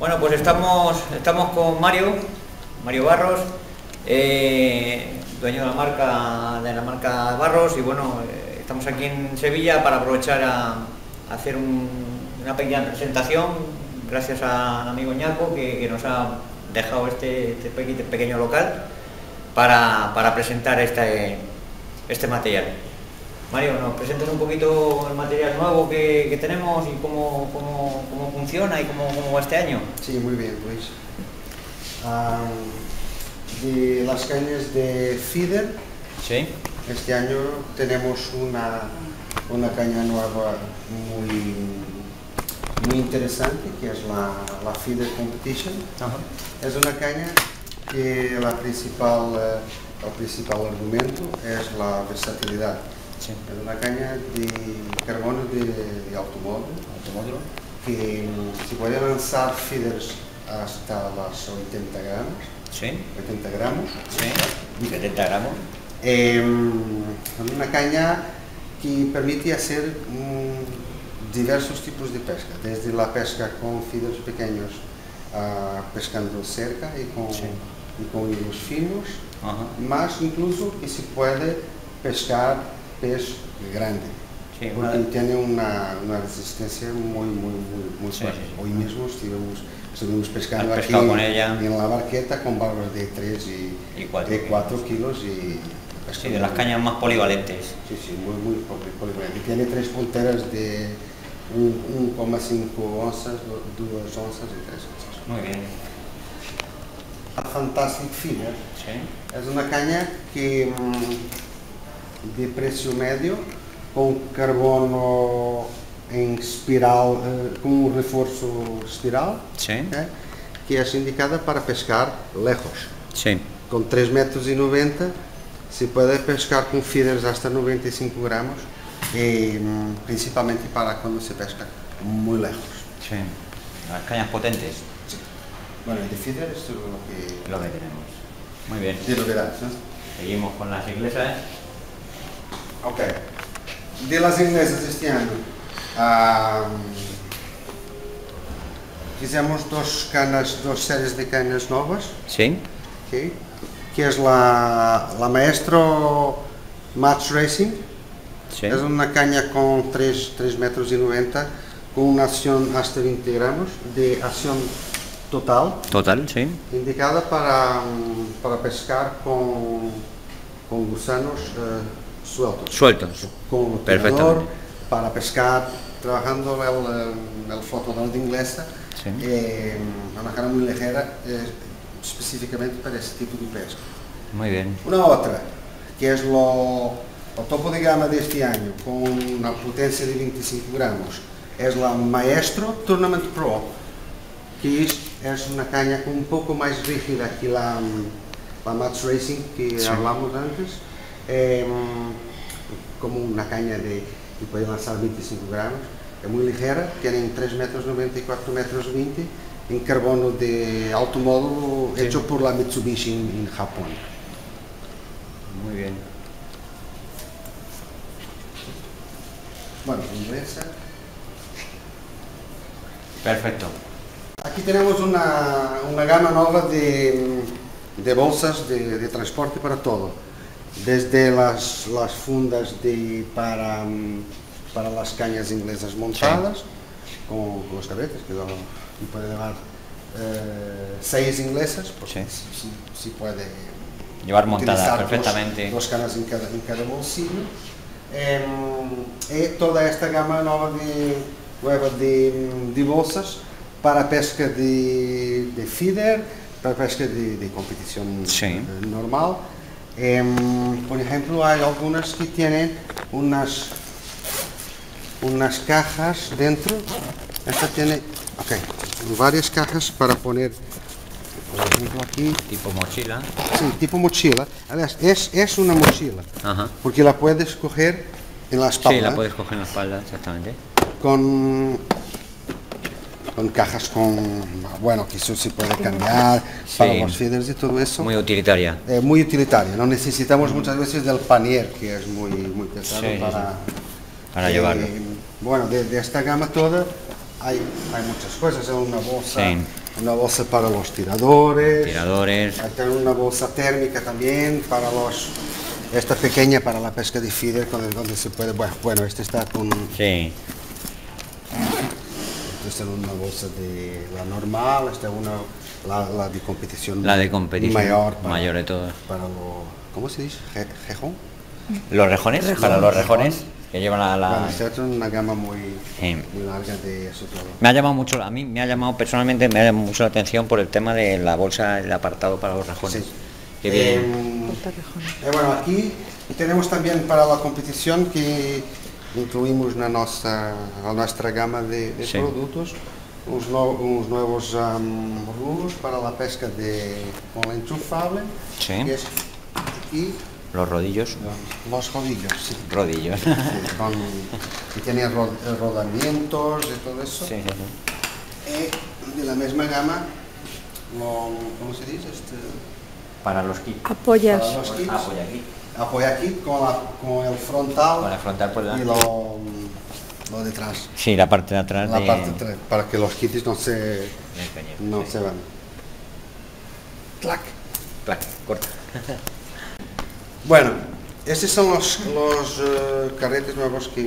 Bueno, pues estamos con Mario Barros, dueño de la marca Barros, y bueno, estamos aquí en Sevilla para aprovechar a hacer una pequeña presentación, gracias al amigo Ñaco que nos ha dejado este pequeño local para presentar este material. Mario, ¿nos presentas un poquito el material nuevo que tenemos y cómo funciona y cómo va este año? Sí, muy bien, Luis. De las cañas de feeder, ¿sí? Este año tenemos una caña nueva muy interesante, que es la Feeder Competition. Ajá. Es una caña que el principal argumento es la versatilidad. Sí. Es una caña de carbono de automóvil que se puede lanzar feeders hasta las 80 gramos. Sí. 80 gramos. Sí. 70 gramos. Es una caña que permite hacer diversos tipos de pesca, desde la pesca con feeders pequeños, pescando cerca y con hilos finos, más incluso que se puede pescar pez grande, sí, porque tiene una resistencia muy sí, fuerte. Sí. Hoy mismo estuvimos pescando aquí con ella en la barqueta con barbas de 3 y 4 kilos y sí, de las cañas más polivalentes. Sí, muy polivalente. Tiene 3 punteras de 1,5 onzas, 2 onzas y 3 onzas. Muy bien. La Fantastic Feeder, sí, es una caña que de precio medio, con carbono en espiral, con un refuerzo espiral, sí, que es indicada para pescar lejos. Sí. Con 3,90 metros se puede pescar con feeders hasta 95 gramos, y principalmente para cuando se pesca muy lejos. Sí, las cañas potentes. Sí. Bueno, de feeder esto es lo que tenemos. Muy bien. De novedades, ¿no? Seguimos con las inglesas. Ok. De las inglesas este año, fizemos dos series de cañas novas. Sí. Okay, que es la Maestro Match Racing. Sí. Es una caña con 3,90 metros, con una acción hasta 20 gramos de acción total. Total, sí. Indicada para pescar con gusanos sueltos. Con perfectamente. Para pescar, trabajando el flotador de inglesa, sí. Una caña muy ligera, específicamente para ese tipo de pesca. Muy bien. Una otra, que es el topo de gama de este año, con una potencia de 25 gramos, es la Maestro Tournament Pro, que es una caña un poco más rígida que la Match Racing que sí. hablamos antes, como una caña que puede lanzar 25 gramos, es muy ligera, tiene 3,90 metros y 4,20 metros, en carbono de alto módulo, sí. Hecho por la Mitsubishi en Japón. Muy bien. Bueno, inglesa. Perfecto. Aquí tenemos una gama nueva de bolsas de transporte para todo, desde las fundas para las cañas inglesas montadas, sí. con los cabretes, que puede llevar 6 inglesas, porque sí. se puede llevar montadas perfectamente. Dos cañas en cada bolsillo. Y toda esta gama nueva de bolsas para pesca de feeder, para pesca de competición sí. Normal. Por ejemplo, hay algunas que tienen unas cajas dentro. Esta tiene varias cajas para poner, por ejemplo, aquí. Tipo mochila. Sí, tipo mochila. Aliás, es una mochila. Ajá. Porque la puedes coger en la espalda. Sí, la puedes coger en la espalda, exactamente. Con cajas bueno, que eso se puede cambiar, sí. Para los feeders y todo eso. Muy utilitaria. Muy utilitaria. No necesitamos muchas veces del panier, que es muy pesado, sí, para llevarlo. Bueno, de esta gama toda hay muchas cosas. Es una bolsa una bolsa para los tiradores. Tiradores. Hay también una bolsa térmica también para esta pequeña para la pesca de feeder, donde se puede, bueno, este está con... Sí. Esta es una bolsa de la normal, esta es la de competición. La de competición mayor de todas. Para ¿cómo se dice? ¿Rejón? Los rejones, para los rejones que llevan a la... Bueno, esta es una gama muy larga de eso todo. Me ha llamado mucho, a mí me ha llamado personalmente, me ha llamado mucho la atención por el tema de la bolsa, el apartado para los rejones. Sí. Qué bien. Bueno, aquí tenemos también para la competición que incluimos na nuestra gama de productos unos nuevos rulos para la pesca con la enchufable. Sí. Y los rodillos. Los rodillos, sí. Rodillos. Sí, que tienen rodamientos y todo eso. Sí, sí, sí. Y de la misma gama, ¿cómo se dice? Para los kits. Apoyas. Para los kits. Apoya kit. Con el frontal. Con el frontal por delante. Y lo detrás. Sí, la parte de atrás. La parte de atrás, para que los kits no se van. Clac. Clac, corta. Bueno, estos son los carretes nuevos que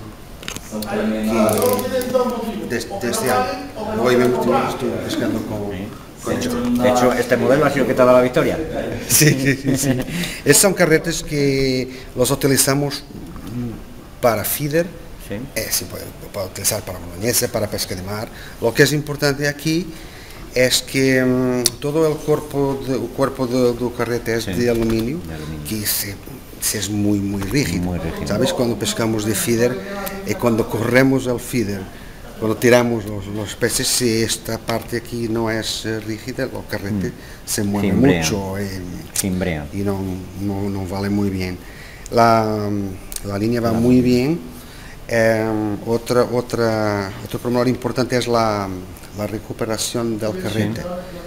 desde año. Hoy me estoy pescando con esto. De hecho, ¿este modelo ha sido que te ha dado la victoria? Sí. Estos son carretes que los utilizamos para feeder. Sí. Se puede utilizar para boloñesa, para pesca de mar. Lo que es importante aquí es que todo el cuerpo del carrete es de aluminio, que es muy rígido. ¿Sabes? Cuando pescamos de feeder y cuando corremos el feeder, cuando tiramos los peces, si esta parte aquí no es rígida, el carrete se mueve mucho y no vale muy bien. La línea va muy bien. Otro pormenor importante es la recuperación del carrete.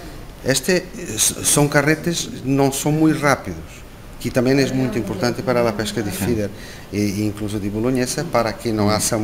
Son carretes, no son muy rápidos, que también es muy importante para la pesca de feeder e incluso de boloñesa, para que no haga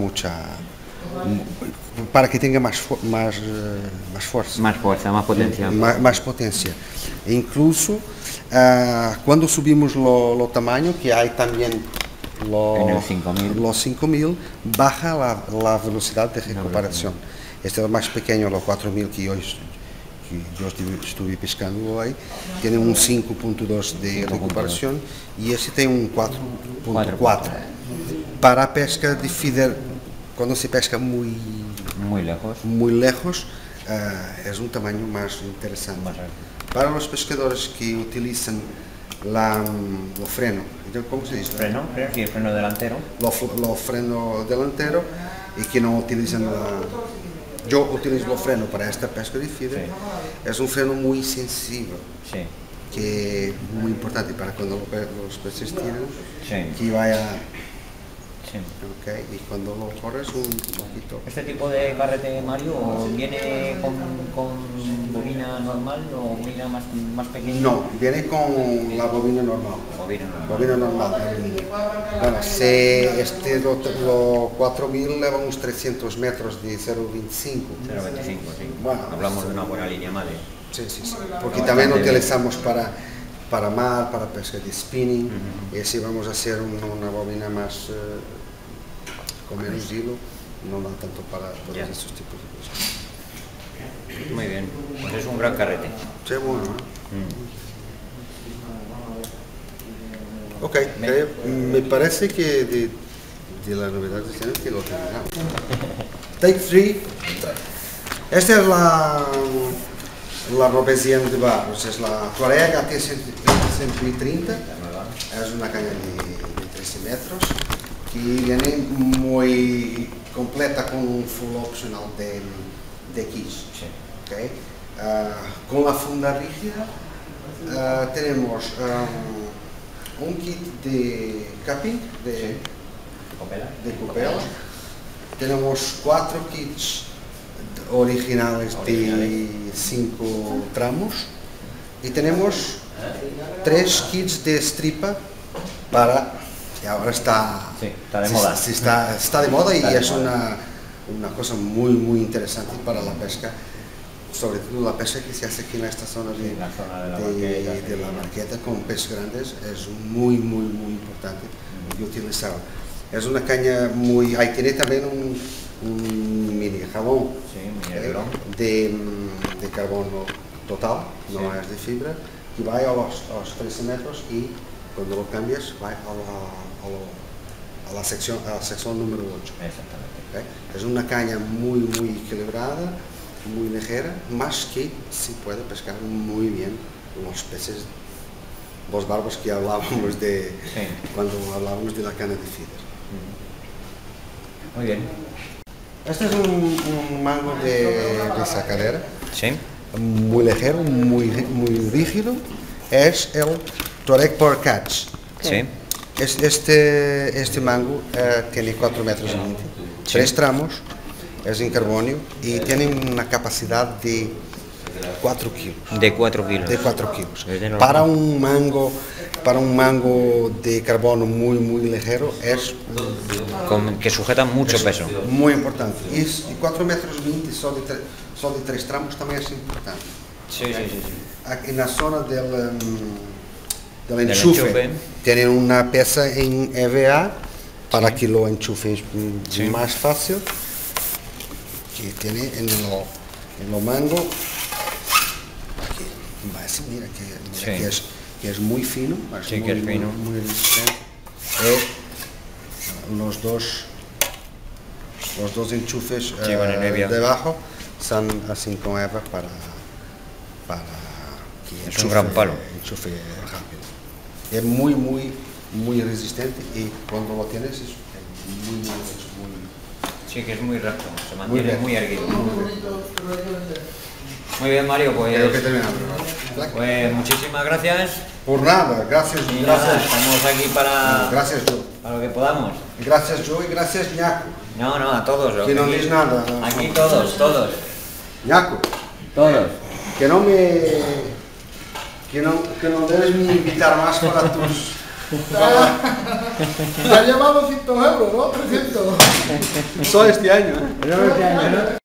para que tenga más fuerza. Más potencia. E incluso cuando subimos lo tamaño, que hay también los 5000, baja la velocidad de recuperación. Este es el más pequeño, los 4000 que yo estuve pescando hoy, tiene un 5.2 de recuperación y este tiene un 4.4. Para pesca de feeder, cuando se pesca muy lejos, es un tamaño más interesante. Para los pescadores que utilizan el freno, ¿cómo se dice? El freno delantero. Los freno delantero, y que no utilizan yo utilizo el freno para esta pesca de feeder. Es un freno muy sensible, que es muy importante para cuando los peces tiran, que vaya... Okay, y cuando lo corres un poquito. ¿Este tipo de carrete, Mario, viene con bobina normal o bobina más pequeña? No, viene con la bobina normal. Bobina normal. Bueno, los 4000 lleva unos 300 metros de 0,25. 0,25, sí. Bueno, hablamos de una buena línea madre. Sí. Porque también lo utilizamos para mar, para pesca de spinning, y si vamos a hacer una bobina más con menos hilo, no da tanto para esos tipos de cosas. Muy bien, pues es un gran carrete. Sí, bueno. Ok, me parece que de la novedad de este año que lo terminamos. Take 3. Esta es la Robesian de Barros, es la Touareg AT130, es una caña de 13 metros que viene muy completa con un full optional de keys. Okay. Con la funda rígida tenemos un kit de capping de copela, tenemos 4 kits originales de 5 tramos y tenemos 3 kits de stripa que ahora está de moda. Está de moda y es una cosa muy interesante para la pesca sobre todo la pesca que se hace aquí en esta zona de la Marqueta con peces grandes es muy importante de utilizar. Es una caña muy... Ahí tiene también un mini jabón de carbono total, no es de fibra, que va a los 13 metros y cuando lo cambias va a la sección número 8. Exactamente. Es una caña muy equilibrada, muy ligera, más que se puede pescar muy bien los peces, los barbos que hablábamos de cuando hablábamos de la cana de feeder. Muy bien. Este es un mango de sacadera, muy ligero, muy rígido, es el Touareg Power Catch. Este mango tiene 4 metros y 20, 3 tramos, es en carbonio y tiene una capacidad de 4 kilos. De 4 kilos. De 4 kilos. Para un mango de carbono muy ligero es... que sujeta mucho peso. Muy importante. Y 4 metros y 20 solo de 3 tramos también es importante. Sí. Aquí en la zona del enchufe tienen una pieza en EVA para que lo enchufes más fácil, que tiene en el mango aquí, mira que es muy fino, muy resistente. Los dos enchufes debajo son así con EVA para que es un gran palo. Enchufe rápido. Es muy resistente y cuando lo tienes es muy sí, que es muy recto, se mantiene muy erguido. Muy bien, Mario, pues muchísimas gracias. Por nada, gracias. Estamos aquí para lo que podamos. Gracias, Joe, y gracias, Ñaco. No, a todos. Que no dices nada. Aquí todos. Ñaco. Todos. Que no debes me invitar más para tus... Ya llevamos 100 euros, ¿no? 300. Solo este año, ¿eh?